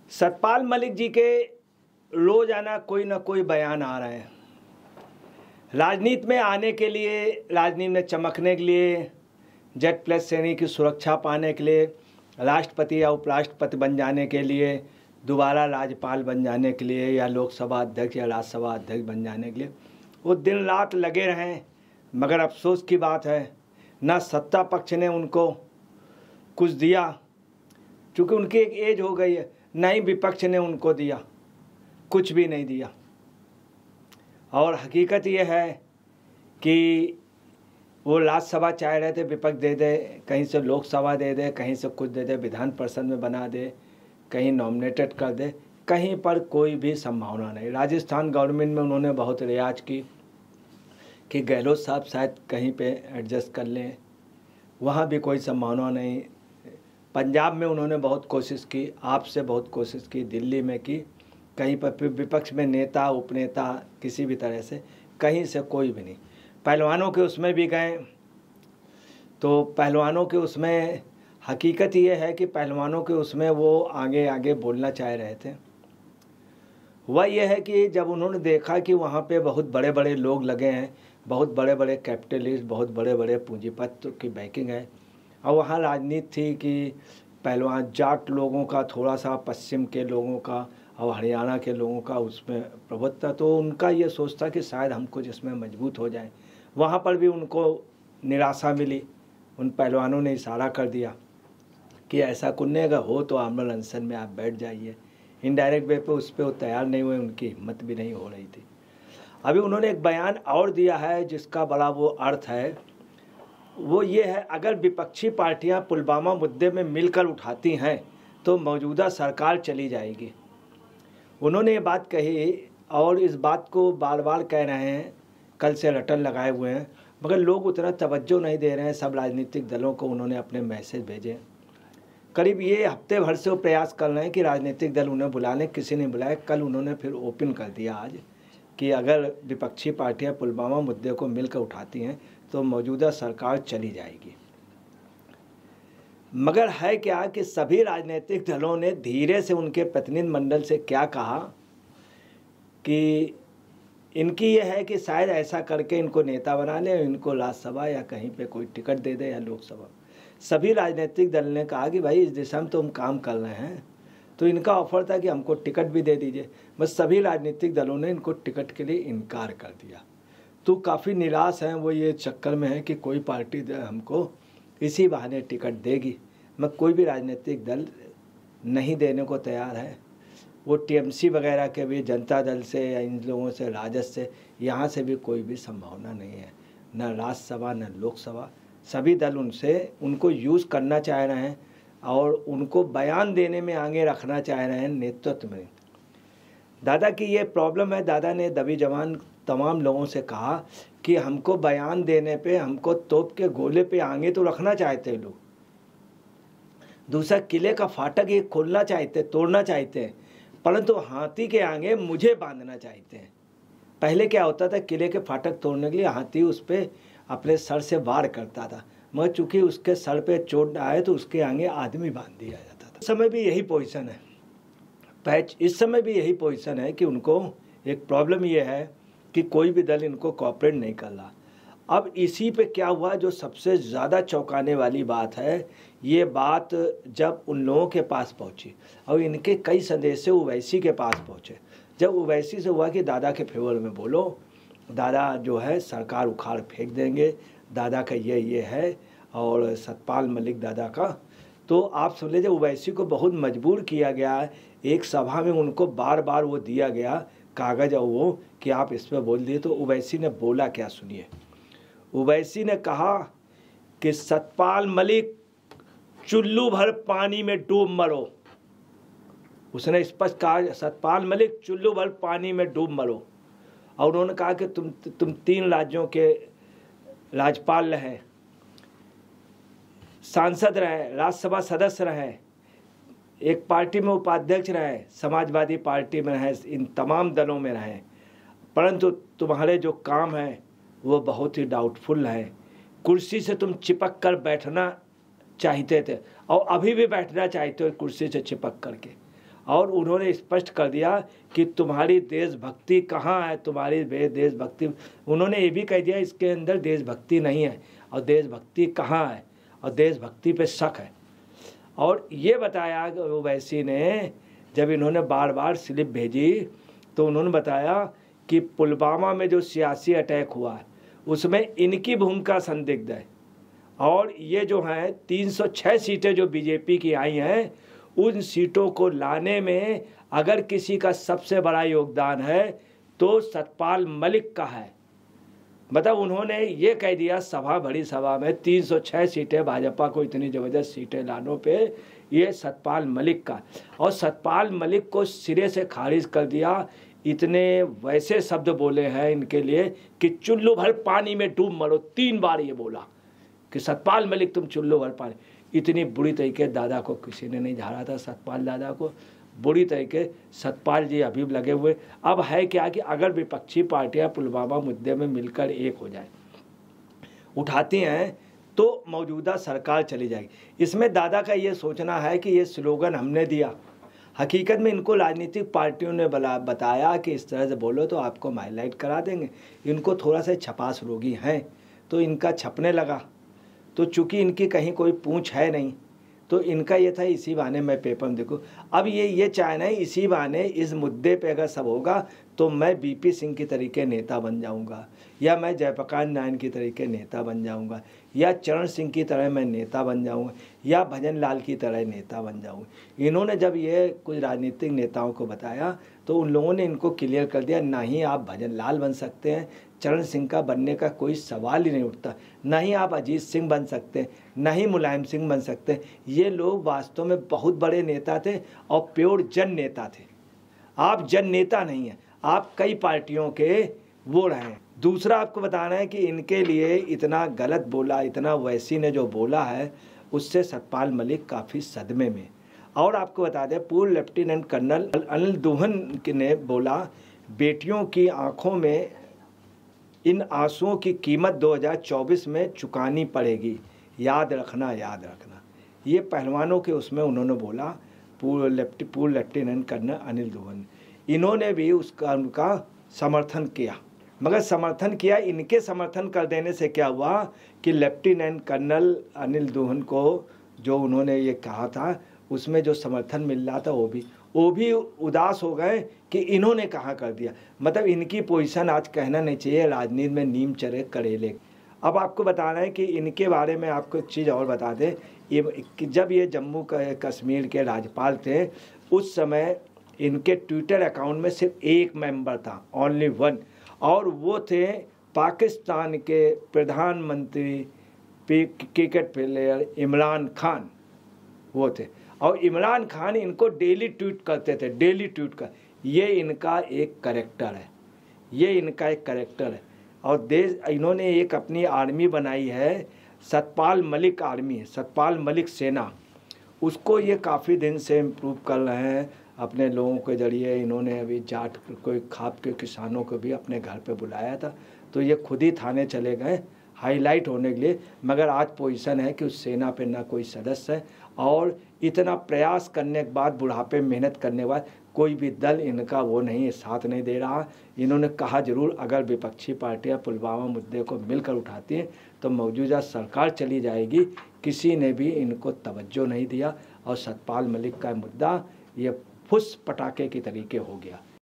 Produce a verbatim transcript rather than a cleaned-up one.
सतपाल मलिक जी के रोजाना कोई ना कोई बयान आ रहे हैं। राजनीति में आने के लिए, राजनीति में चमकने के लिए, जेड प्लस श्रेणी की सुरक्षा पाने के लिए, राष्ट्रपति या उपराष्ट्रपति बन जाने के लिए, दोबारा राज्यपाल बन जाने के लिए, या लोकसभा अध्यक्ष या राज्यसभा अध्यक्ष बन जाने के लिए वो दिन रात लगे रहें। मगर अफसोस की बात है, ना सत्ता पक्ष ने उनको कुछ दिया, क्योंकि उनकी एक एज हो गई है, ना ही विपक्ष ने उनको दिया, कुछ भी नहीं दिया। और हकीकत ये है कि वो राज्यसभा चाह रहे थे विपक्ष दे दे, कहीं से लोकसभा दे दे, कहीं से कुछ दे दे, विधान परिषद में बना दे, कहीं नॉमिनेटेड कर दे, कहीं पर कोई भी संभावना नहीं। राजस्थान गवर्नमेंट में उन्होंने बहुत रियाज की कि गहलोत साहब शायद कहीं पे एडजस्ट कर लें, वहाँ भी कोई संभावना नहीं। पंजाब में उन्होंने बहुत कोशिश की, आपसे बहुत कोशिश की, दिल्ली में की, कहीं पर विपक्ष में नेता उपनेता किसी भी तरह से कहीं से कोई भी नहीं। पहलवानों के उसमें भी गए, तो पहलवानों के उसमें हकीकत ये है कि पहलवानों के उसमें वो आगे आगे बोलना चाह रहे थे। वह यह है कि जब उन्होंने देखा कि वहाँ पे बहुत बड़े बड़े लोग लगे हैं, बहुत बड़े बड़े कैपिटलिस्ट, बहुत बड़े बड़े पूंजीपति की बैकिंग है, और वहाँ राजनीति थी कि पहलवान जाट लोगों का, थोड़ा सा पश्चिम के लोगों का और हरियाणा के लोगों का उसमें प्रभुत्व, तो उनका ये सोच था कि शायद हम कुछ इसमें मजबूत हो जाएं। वहाँ पर भी उनको निराशा मिली। उन पहलवानों ने इशारा कर दिया कि ऐसा कुछ अगर हो तो आमरण अनशन में आप बैठ जाइए। इनडायरेक्ट वे पे उस पर वो तैयार नहीं हुए, उनकी हिम्मत भी नहीं हो रही थी। अभी उन्होंने एक बयान और दिया है जिसका बड़ा वो अर्थ है, वो ये है, अगर विपक्षी पार्टियां पुलवामा मुद्दे में मिलकर उठाती हैं तो मौजूदा सरकार चली जाएगी। उन्होंने ये बात कही और इस बात को बार बार कह रहे हैं, कल से रटन लगाए हुए हैं, मगर लोग उतना तवज्जो नहीं दे रहे हैं। सब राजनीतिक दलों को उन्होंने अपने मैसेज भेजे। करीब ये हफ्ते भर से वो प्रयास कर रहे हैं कि राजनीतिक दल उन्हें बुला लें, किसी ने बुलाया। कल उन्होंने फिर ओपन कर दिया आज कि अगर विपक्षी पार्टियां पुलवामा मुद्दे को मिलकर उठाती हैं तो मौजूदा सरकार चली जाएगी। मगर है क्या कि सभी राजनीतिक दलों ने धीरे से उनके प्रतिनिधि मंडल से क्या कहा कि इनकी यह है कि शायद ऐसा करके इनको नेता बना ले, इनको राज्यसभा या कहीं पे कोई टिकट दे दे या लोकसभा। सभी राजनीतिक दल ने कहा कि भाई इस दिशा में तो हम काम कर रहे हैं, तो इनका ऑफर था कि हमको टिकट भी दे दीजिए। बस सभी राजनीतिक दलों ने इनको टिकट के लिए इनकार कर दिया। तो काफ़ी निराश हैं वो, ये चक्कर में है कि कोई पार्टी हमको इसी बहाने टिकट देगी, मगर कोई भी राजनीतिक दल नहीं देने को तैयार है। वो टीएमसी वगैरह के भी, जनता दल से या इन लोगों से, राजद से, यहाँ से भी कोई भी संभावना नहीं है, न राज्यसभा न लोकसभा। सभी दल उनसे उनको यूज़ करना चाह रहे हैं और उनको बयान देने में आगे रखना चाह रहे हैं, नेतृत्व में। दादा की ये प्रॉब्लम है। दादा ने दबी जवान तमाम लोगों से कहा कि हमको बयान देने पे, हमको तोप के गोले पे आगे तो रखना चाहते हैं लोग, दूसरा किले का फाटक ये खोलना चाहते, तोड़ना चाहते हैं, परंतु हाथी के आगे मुझे बांधना चाहते हैं। पहले क्या होता था, किले के फाटक तोड़ने के लिए हाथी उस पर अपने सर से वार करता था, मगर चूंकि उसके सर पे चोट आए तो उसके आगे आदमी बांध दिया जाता था। इस समय भी यही पोजीशन है, पैच इस समय भी यही पोजीशन है कि उनको एक प्रॉब्लम ये है कि कोई भी दल इनको कोऑपरेट नहीं कर रहा। अब इसी पे क्या हुआ, जो सबसे ज़्यादा चौंकाने वाली बात है, ये बात जब उन लोगों के पास पहुंची और इनके कई संदेश ओवैसी के पास पहुंचे। जब ओवैसी से हुआ कि दादा के फेवर में बोलो, दादा जो है सरकार उखाड़ फेंक देंगे, दादा का ये ये है, और सतपाल मलिक दादा का, तो आप समझ लीजिए ओवैसी को बहुत मजबूर किया गया। एक सभा में उनको बार बार वो दिया गया कागज़ और वो कि आप इस पर बोल दिए। तो ओवैसी ने बोला क्या, सुनिए। ओवैसी ने कहा कि सतपाल मलिक चुल्लू भर पानी में डूब मरो। उसने स्पष्ट कहा, सतपाल मलिक चुल्लू भर पानी में डूब मरो। और उन्होंने कहा कि तुम तुम तीन राज्यों के राज्यपाल रहे, सांसद रहे, राज्यसभा सदस्य रहे, एक पार्टी में उपाध्यक्ष रहे, समाजवादी पार्टी में रहे, इन तमाम दलों में रहे, परंतु तुम्हारे जो काम है वो बहुत ही डाउटफुल है। कुर्सी से तुम चिपक कर बैठना चाहते थे और अभी भी बैठना चाहते हो कुर्सी से चिपक करके, और उन्होंने स्पष्ट कर दिया कि तुम्हारी देशभक्ति कहाँ है, तुम्हारी देशभक्ति, उन्होंने ये भी कह दिया इसके अंदर देशभक्ति नहीं है, और देशभक्ति कहाँ है, और देशभक्ति पे शक है। और ये बताया ओवैसी ने, जब इन्होंने बार बार स्लिप भेजी तो उन्होंने बताया कि पुलवामा में जो सियासी अटैक हुआ है उसमें इनकी भूमिका संदिग्ध है, और ये जो हैं तीन सौ छह सीटें जो बीजेपी की आई हैं, उन सीटों को लाने में अगर किसी का सबसे बड़ा योगदान है तो सतपाल मलिक का है। मतलब उन्होंने ये कह दिया सभा, बड़ी सभा में, तीन सौ छह सीटें भाजपा को इतनी ज़बरदस्त सीटें लानों पे ये सतपाल मलिक का, और सतपाल मलिक को सिरे से खारिज कर दिया। इतने वैसे शब्द बोले हैं इनके लिए कि चुल्लू भर पानी में डूब मरो, तीन बार ये बोला कि सतपाल मलिक तुम चुल्लू भर पानी। इतनी बुरी तरीके दादा को किसी ने नहीं झाड़ा था, सतपाल दादा को बुरी तरीके सतपाल जी अभी लगे हुए। अब है क्या कि अगर विपक्षी पार्टियां पुलवामा मुद्दे में मिलकर एक हो जाए, उठाती हैं, तो मौजूदा सरकार चली जाएगी। इसमें दादा का ये सोचना है कि ये स्लोगन हमने दिया, हकीकत में इनको राजनीतिक पार्टियों ने बला बताया कि इस तरह से बोलो तो आपको हाईलाइट करा देंगे। इनको थोड़ा सा छपास रोगी हैं तो इनका छपने लगा, तो चूंकि इनकी कहीं कोई पूंछ है नहीं तो इनका ये था इसी बहाने मैं पेपर में देखूँ। अब ये ये चाहना है इसी बहाने इस मुद्दे पे अगर सब होगा तो मैं बीपी सिंह की तरीके नेता बन जाऊंगा, या मैं जयप्रकाश नारायण की तरीके नेता बन जाऊंगा, या चरण सिंह की तरह मैं नेता बन जाऊंगा, या भजन लाल की तरह नेता बन जाऊंगा। इन्होंने जब ये कुछ राजनीतिक नेताओं को बताया तो उन लोगों ने इनको क्लियर कर दिया, ना ही आप भजन लाल बन सकते हैं, चरण सिंह का बनने का कोई सवाल ही नहीं उठता, ना ही आप अजीत सिंह बन सकते हैं, ना ही मुलायम सिंह बन सकते हैं। ये लोग वास्तव में बहुत बड़े नेता थे और प्योर जन नेता थे। आप जन नेता नहीं हैं, आप कई पार्टियों के वो रहे हैं। दूसरा आपको बताना है कि इनके लिए इतना गलत बोला, इतना ओवैसी ने जो बोला है उससे सतपाल मलिक काफ़ी सदमे में। और आपको बता दें पूर्व लेफ्टिनेंट कर्नल अनिल दुहन ने बोला, बेटियों की आंखों में इन आंसुओं की कीमत दो हज़ार चौबीस में चुकानी पड़ेगी, याद रखना याद रखना। ये पहलवानों के उसमें उन्होंने बोला, पूर्व लेफ्ट पूर्व लेफ्टिनेंट कर्नल अनिल दुहन, इन्होंने भी उसका उनका समर्थन किया। मगर समर्थन किया, इनके समर्थन कर देने से क्या हुआ कि लेफ्टिनेंट कर्नल अनिल दुहन को जो उन्होंने ये कहा था उसमें जो समर्थन मिल रहा था वो भी वो भी उदास हो गए कि इन्होंने कहाँ कर दिया। मतलब इनकी पोजीशन आज कहना नहीं चाहिए राजनीति में नीम चढ़े करेले। अब आपको बताना है कि इनके बारे में आपको एक चीज़ और बता दें, ये जब ये जम्मू कश्मीर के राज्यपाल थे उस समय इनके ट्विटर अकाउंट में सिर्फ एक मेंबर था, ओनली वन, और वो थे पाकिस्तान के प्रधानमंत्री क्रिकेट प्लेयर इमरान खान, वो थे। और इमरान खान इनको डेली ट्वीट करते थे, डेली ट्वीट कर। ये इनका एक कैरेक्टर है, ये इनका एक कैरेक्टर है। और देश इन्होंने एक अपनी आर्मी बनाई है, सतपाल मलिक आर्मी है, सतपाल मलिक सेना। उसको ये काफ़ी दिन से इम्प्रूव कर रहे हैं अपने लोगों के जरिए। इन्होंने अभी जाट कोई खाप के किसानों को भी अपने घर पे बुलाया था, तो ये खुद ही थाने चले गए हाईलाइट होने के लिए। मगर आज पोजीशन है कि उस सेना पे ना कोई सदस्य है, और इतना प्रयास करने के बाद, बुढ़ापे मेहनत करने के बाद, कोई भी दल इनका वो नहीं, साथ नहीं दे रहा। इन्होंने कहा जरूर अगर विपक्षी पार्टियां पुलवामा मुद्दे को मिलकर उठाती हैं तो मौजूदा सरकार चली जाएगी। किसी ने भी इनको तवज्जो नहीं दिया और सतपाल मलिक का मुद्दा ये फुस पटाखे की तरीके हो गया।